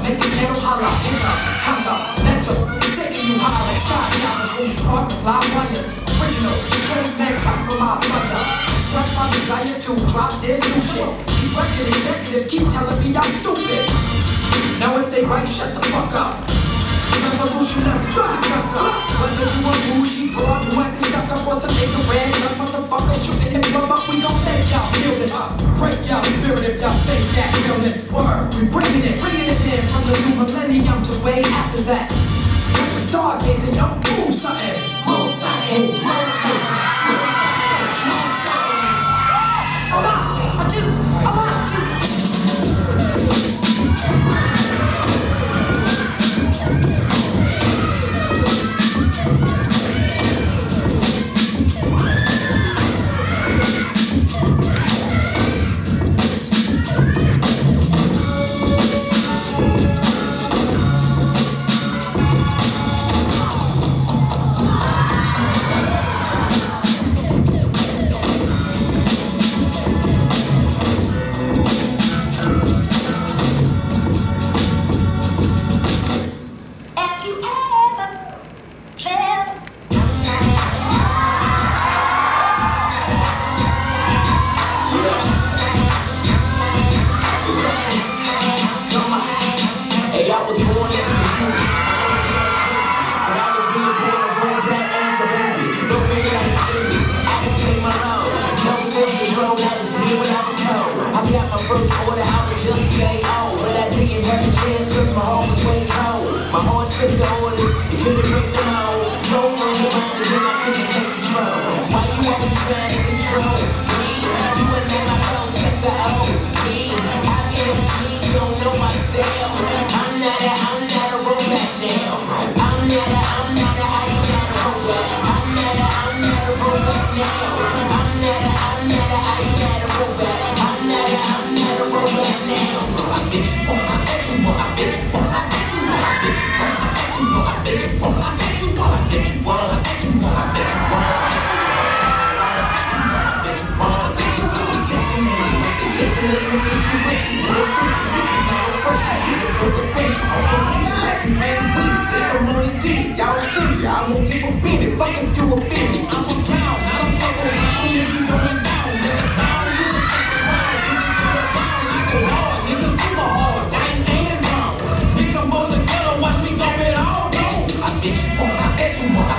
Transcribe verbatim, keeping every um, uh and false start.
making ghetto holla, enter, continental, taking you high like sky diamonds when you spark the fly wires. Original, caveman cuts for my mother. Express my desire to drop this new shit. These record executives keep telling me I'm stupid. Now if they right, shut the fuck up. Revolutionary, throw your guts up. Whether you a bougie broad who acting stuck up or some ignorant young motherfucker shooting the club up, we gon' make y'all build it up. Break y'all spirit if y'all fake that realness. Word, we bringing it, bringing it in from the new millennium to way after that. Like the stargazing, yo, move something, move something, move something, move something, move something. A one, a two, a one, two. First order, I was just stay on. But I didn't have a chance cause my heart was way cold. My heart took the orders, it couldn't break them all. So on the mind is when I couldn't take control. Why you always trying to control me? You and not my close, that's the O. Me, I can't see, you don't know my style. I'm not a, I'm not a robot now. I'm not a, I'm not a, I am not a robot. I'm not a, I'm not a robot now. I'm not a, I'm not a, I am not a robot. I'm not a, I'm not a robot now. I bet you want, I bet you want, I bet you want, I bet you want, I bet you want, I bet you want, I bet you want, I bet you want, I bet you want, I bet you want, I bet you want, I bet you want, I bet you want, listen, listen, listen, listen, listen, listen, this is not a question, this is a question, I want you to like me, man, we think I'm only deep, y'all stingy, I won't give a beat, if I can do a beat, I'm a cow, I don't fuck around, if you going down, nigga, sound, you can catch a round, listen to the round, I go hard, nigga, super hard, right and wrong, think I'm on the ghetto, watch me go it all, no, I bet you want, I bet you want,